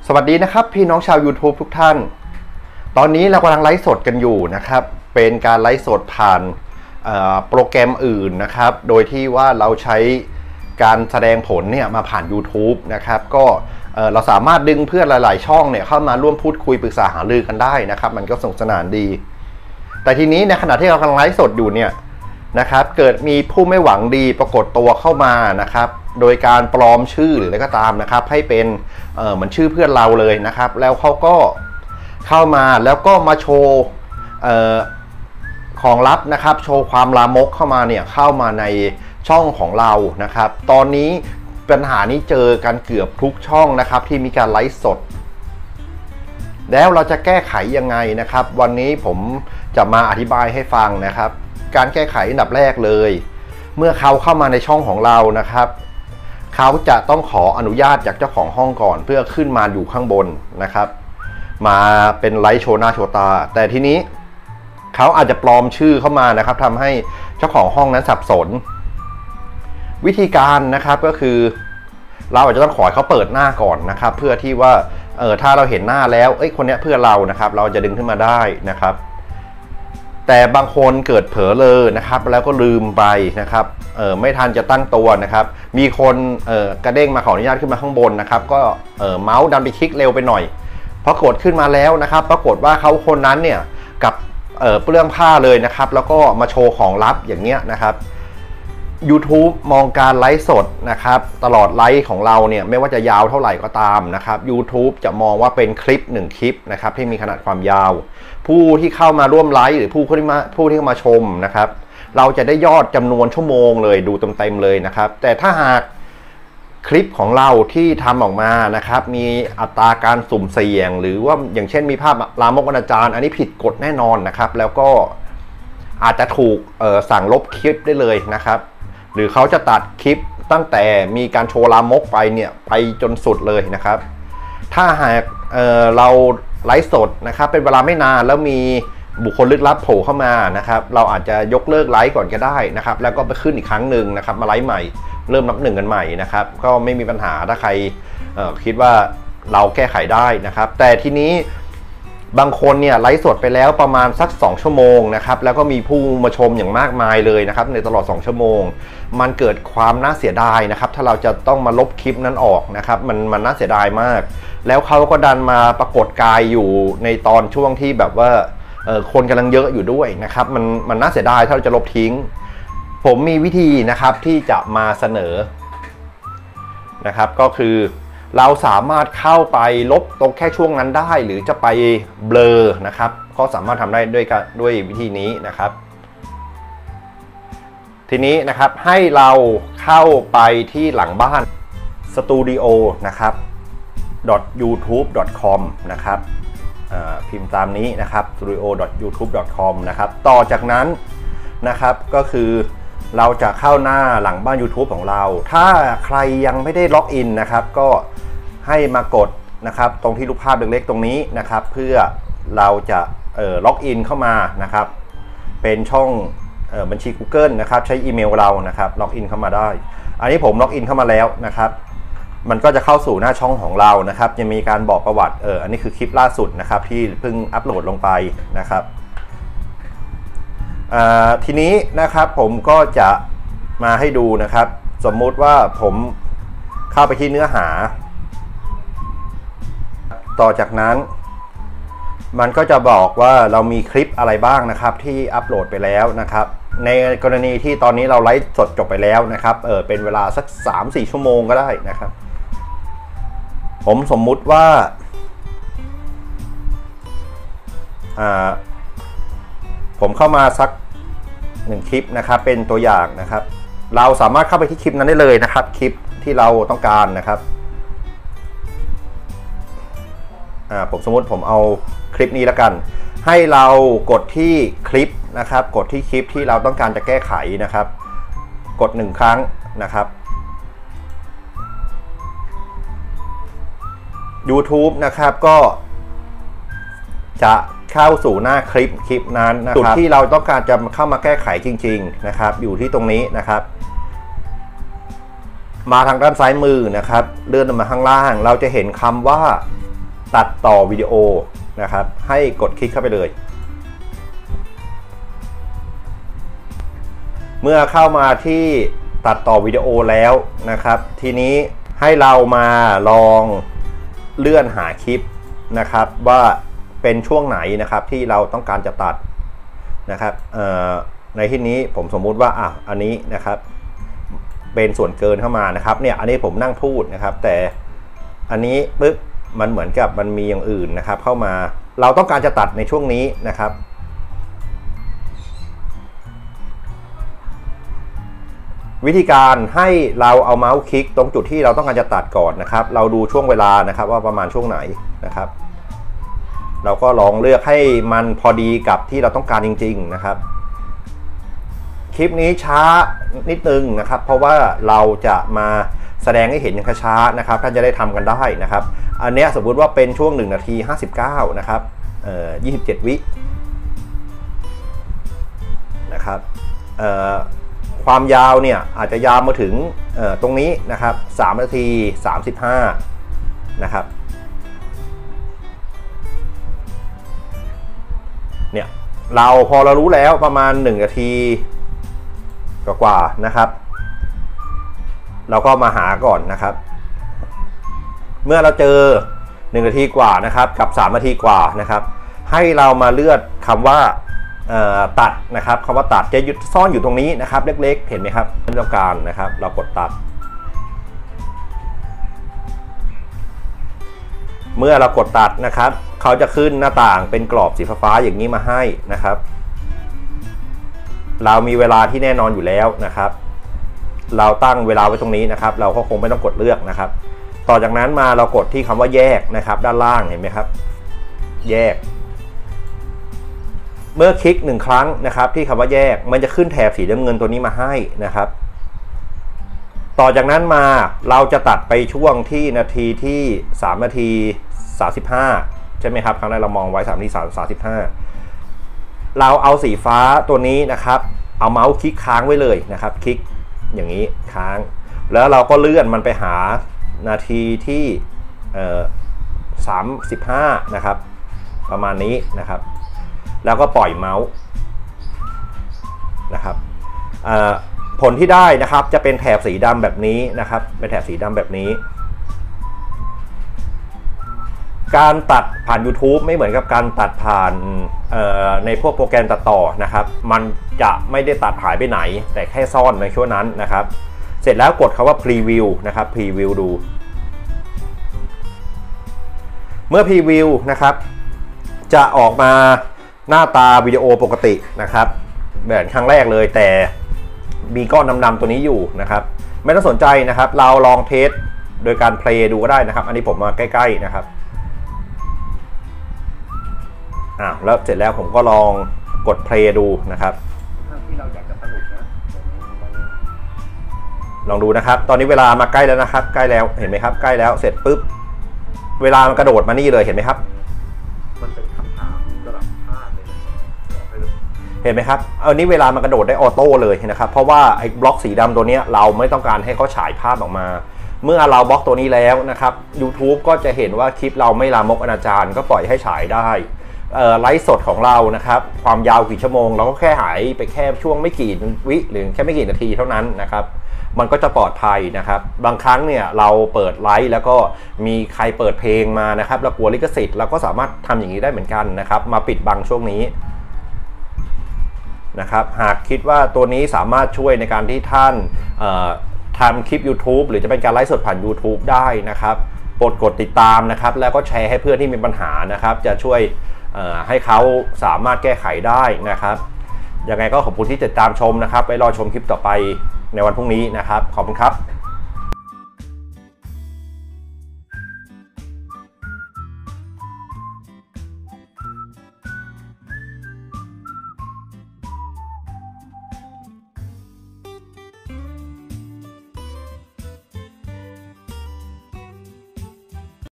สวัสดีนะครับพี่น้องชาว YouTube ทุกท่านตอนนี้เรากำลังไลฟ์สดกันอยู่นะครับเป็นการไลฟ์สดผ่านโปรแกรมอื่นนะครับโดยที่ว่าเราใช้การแสดงผลเนี่ยมาผ่าน YouTube นะครับก็เราสามารถดึงเพื่อนหลายๆช่องเนี่ยเข้ามาร่วมพูดคุยปรึกษาหารือกันได้นะครับมันก็สนุกสนานดีแต่ทีนี้ในขณะที่เรากำลังไลฟ์สดอยู่เนี่ยนะครับเกิดมีผู้ไม่หวังดีปรากฏตัวเข้ามานะครับโดยการปลอมชื่อหรืออะไรก็ตามนะครับให้เป็นเหมือนชื่อเพื่อนเราเลยนะครับแล้วเขาก็เข้ามาแล้วก็มาโชว์ของลับนะครับโชว์ความลามกเข้ามาเนี่ยเข้ามาในช่องของเรานะครับตอนนี้ปัญหานี้เจอกันเกือบทุกช่องนะครับที่มีการไลฟ์สดแล้วเราจะแก้ไขยังไงนะครับวันนี้ผมจะมาอธิบายให้ฟังนะครับการแก้ไขอันดับแรกเลยเมื่อเขาเข้ามาในช่องของเรานะครับเขาจะต้องขออนุญาตจากเจ้าของห้องก่อนเพื่อขึ้นมาอยู่ข้างบนนะครับมาเป็นไลฟ์โชว์หน้าโชว์ตาแต่ทีนี้เขาอาจจะปลอมชื่อเข้ามานะครับทำให้เจ้าของห้องนั้นสับสนวิธีการนะครับก็คือเราอาจจะต้องขอให้เขาเปิดหน้าก่อนนะครับเพื่อที่ว่าถ้าเราเห็นหน้าแล้วคนนี้เพื่อเรานะครับเราจะดึงขึ้นมาได้นะครับแต่บางคนเกิดเผลอเลยนะครับแล้วก็ลืมไปนะครับไม่ทันจะตั้งตัวนะครับมีคนกระเด้งมาขออนุญาตขึ้นมาข้างบนนะครับก็เมาส์ดันไปคลิกเร็วไปหน่อยพอกดขึ้นมาแล้วนะครับปรากฏว่าเขาคนนั้นเนี่ยกับเปลื้องผ้าเลยนะครับแล้วก็มาโชว์ของลับอย่างเงี้ยนะครับ YouTube มองการไลฟ์สดนะครับตลอดไลฟ์ของเราเนี่ยไม่ว่าจะยาวเท่าไหร่ก็ตามนะครับ YouTube จะมองว่าเป็นคลิป1คลิปนะครับที่มีขนาดความยาวผู้ที่เข้ามาร่วมไลฟ์หรือผู้ที่เข้ามาชมนะครับเราจะได้ยอดจำนวนชั่วโมงเลยดูเต็มๆเลยนะครับแต่ถ้าหากคลิปของเราที่ทำออกมานะครับมีอัตราการสุ่มเสี่ยงหรือว่าอย่างเช่นมีภาพลามกอนาจารอันนี้ผิดกฎแน่นอนนะครับแล้วก็อาจจะถูกสั่งลบคลิปได้เลยนะครับหรือเขาจะตัดคลิปตั้งแต่มีการโชว์ลามกไปเนี่ยไปจนสุดเลยนะครับถ้าหากเราไลฟ์สดนะครับเป็นเวลาไม่นานแล้วมีบุคคลลึกลับโผล่เข้ามานะครับเราอาจจะยกเลิกไลฟ์ก่อนก็ได้นะครับแล้วก็ไปขึ้นอีกครั้งหนึ่งนะครับมาไลฟ์ใหม่เริ่มนับหนึ่งกันใหม่นะครับก็ไม่มีปัญหาถ้าใครคิดว่าเราแก้ไขได้นะครับแต่ทีนี้บางคนเนี่ยไลฟ์สดไปแล้วประมาณสัก2ชั่วโมงนะครับแล้วก็มีผู้มาชมอย่างมากมายเลยนะครับในตลอด2ชั่วโมงมันเกิดความน่าเสียดายนะครับถ้าเราจะต้องมาลบคลิปนั้นออกนะครับมันน่าเสียดายมากแล้วเขาก็ดันมาปรากฏกายอยู่ในตอนช่วงที่แบบว่าคนกำลังเยอะอยู่ด้วยนะครับมันน่าเสียดายถ้าเราจะลบทิ้งผมมีวิธีนะครับที่จะมาเสนอนะครับก็คือเราสามารถเข้าไปลบตรงแค่ช่วงนั้นได้หรือจะไปเบลอนะครับก็สามารถทำได้ด้วยวิธีนี้นะครับทีนี้นะครับให้เราเข้าไปที่หลังบ้าน studio นะครับ .youtube.com นะครับพิมพ์ตามนี้นะครับ studio.youtube.com นะครับต่อจากนั้นนะครับก็คือเราจะเข้าหน้าหลังบ้าน YouTube ของเราถ้าใครยังไม่ได้ล็อกอินนะครับก็ให้มากดนะครับตรงที่รูปภาพเล็กๆตรงนี้นะครับเพื่อเราจะล็อกอินเข้ามานะครับเป็นช่องบัญชี Google นะครับใช้อีเมลเรานะครับล็อกอินเข้ามาได้อันนี้ผมล็อกอินเข้ามาแล้วนะครับมันก็จะเข้าสู่หน้าช่องของเรานะครับจะมีการบอกประวัติอันนี้คือคลิปล่าสุดนะครับที่เพิ่งอัปโหลดลงไปนะครับทีนี้นะครับผมก็จะมาให้ดูนะครับสมมุติว่าผมเข้าไปที่เนื้อหาต่อจากนั้นมันก็จะบอกว่าเรามีคลิปอะไรบ้างนะครับที่อัปโหลดไปแล้วนะครับในกรณีที่ตอนนี้เราไลฟ์สดจบไปแล้วนะครับเป็นเวลาสัก 3-4 ชั่วโมงก็ได้นะครับผมสมมุติว่าผมเข้ามาสัก1คลิปนะครับเป็นตัวอย่างนะครับเราสามารถเข้าไปที่คลิปนั้นได้เลยนะครับคลิปที่เราต้องการนะครับผมสมมติผมเอาคลิปนี้แล้วกันให้เรากดที่คลิปนะครับกดที่คลิปที่เราต้องการจะแก้ไขนะครับกด1ครั้งนะครับ YouTube นะครับก็จะเข้าสู่หน้าคลิปนั้นนะครับจุดที่เราต้องการจะเข้ามาแก้ไขจริงๆนะครับอยู่ที่ตรงนี้นะครับ มาทางด้านซ้ายมือนะครับเลื่อนมาข้างล่างเราจะเห็นคำว่าตัดต่อวิดีโอนะครับให้กดคลิกเข้าไปเลยเมื่อเข้ามาที่ตัดต่อวิดีโอแล้วนะครับทีนี้ให้เรามาลองเลื่อนหาคลิปนะครับว่าเป็นช่วงไหนนะครับที่เราต้องการจะตัดนะครับในที่นี้ผมสมมุติว่าอันนี้นะครับเป็นส่วนเกินเข้ามานะครับเนี่ยอันนี้ผมนั่งพูดนะครับแต่อันนี้ปึ๊บมันเหมือนกับมันมีอย่างอื่นนะครับเข้ามาเราต้องการจะตัดในช่วงนี้นะครับวิธีการให้เราเอาเมาส์คลิกตรงจุดที่เราต้องการจะตัดก่อนนะครับเราดูช่วงเวลานะครับว่าประมาณช่วงไหนนะครับเราก็ลองเลือกให้มันพอดีกับที่เราต้องการจริงๆนะครับคลิปนี้ช้านิดนึงนะครับเพราะว่าเราจะมาแสดงให้เห็นอย่างช้าๆนะครับท่านจะได้ทำกันได้นะครับอันนี้สมมุติว่าเป็นช่วง1 นาที 59นะครับ27 วินะครับความยาวเนี่ยอาจจะยาวมาถึงตรงนี้นะครับ3 นาที 35นะครับเนี่ยพอเรารู้แล้วประมาณ1 นาทีกว่านะครับเราก็มาหาก่อนนะครับเมื่อเราเจอ1 นาทีกว่านะครับกับ3 นาทีกว่านะครับให้เรามาเลือกคำว่าตัดนะครับคำว่าตัดจะซ่อนอยู่ตรงนี้นะครับเล็กๆเห็นไหมครับที่ต้องการนะครับเรากดตัดเมื่อเรากดตัดนะครับเขาจะขึ้นหน้าต่างเป็นกรอบสีฟ้าๆอย่างนี้มาให้นะครับเรามีเวลาที่แน่นอนอยู่แล้วนะครับเราตั้งเวลาไว้ตรงนี้นะครับเราก็คงไม่ต้องกดเลือกนะครับต่อจากนั้นมาเรากดที่คำว่าแยกนะครับด้านล่างเห็นไหมครับแยกเมื่อคลิก1 ครั้งนะครับที่คำว่าแยกมันจะขึ้นแถบสีน้ำเงินตัวนี้มาให้นะครับต่อจากนั้นมาเราจะตัดไปช่วงที่นาทีที่3 นาที 35ใช่ไหมครับครั้งแรกเรามองไว้3 นาที 35เราเอาสีฟ้าตัวนี้นะครับเอาเมาส์คลิกค้างไว้เลยนะครับคลิกอย่างนี้ค้างแล้วเราก็เลื่อนมันไปหานาทีที่35นะครับประมาณนี้นะครับแล้วก็ปล่อยเมาส์นะครับผลที่ได้นะครับจะเป็นแถบสีดำแบบนี้นะครับเป็นแถบสีดำแบบนี้การตัดผ่าน YouTube ไม่เหมือนกับการตัดผ่านในพวกโปรแกรมตัดต่อนะครับมันจะไม่ได้ตัดหายไปไหนแต่แค่ซ่อนในช่วงนั้นนะครับเสร็จแล้วกดคำว่า Preview นะครับ Preview ดูเมื่อ Preview นะครับจะออกมาหน้าตาวิดีโอปกตินะครับแบบครั้งแรกเลยแต่มีก้อนดำๆตัวนี้อยู่นะครับไม่ต้องสนใจนะครับเราลองเทสโดยการเพลย์ดูก็ได้นะครับอันนี้ผมมาใกล้ๆนะครับแล้วเสร็จแล้วผมก็ลองกดเพลย์ดูนะครับที่เราอยากจะสนุกนะลองดูนะครับตอนนี้เวลามาใกล้แล้วนะครับใกล้แล้วเห็นไหมครับใกล้แล้วเสร็จปุ๊บเวลามันกระโดดมานี่เลยเห็นไหมครับมันเป็นคำถามระดับภาคเลยเห็นไหมครับอันนี้เวลามันกระโดดได้ออโต้เลยนะครับเพราะว่าไอ้บล็อกสีดำตัวนี้เราไม่ต้องการให้เขาฉายภาพออกมาเมื่อเราบล็อกตัวนี้แล้วนะครับ YouTube ก็จะเห็นว่าคลิปเราไม่ลามกอนาจารก็ปล่อยให้ฉายได้ไลฟ์สดของเรานะครับความยาวกี่ชั่วโมงเราก็แค่หายไปแค่ช่วงไม่กี่วิหรือแค่ไม่กี่นาทีเท่านั้นนะครับมันก็จะปลอดภัยนะครับบางครั้งเนี่ยเราเปิดไลฟ์แล้วก็มีใครเปิดเพลงมานะครับเรากลัวลิขสิทธิ์เราก็สามารถทำอย่างนี้ได้เหมือนกันนะครับมาปิดบังช่วงนี้นะครับหากคิดว่าตัวนี้สามารถช่วยในการที่ท่านทำคลิป YouTube หรือจะเป็นการไลฟ์สดผ่าน YouTube ได้นะครับโปรดกดติดตามนะครับแล้วก็แชร์ให้เพื่อนที่มีปัญหานะครับจะช่วยให้เขาสามารถแก้ไขได้นะครับยังไงก็ขอบคุณที่ติดตามชมนะครับไว้รอชมคลิปต่อไปในวันพรุ่งนี้นะครับขอบคุณครับ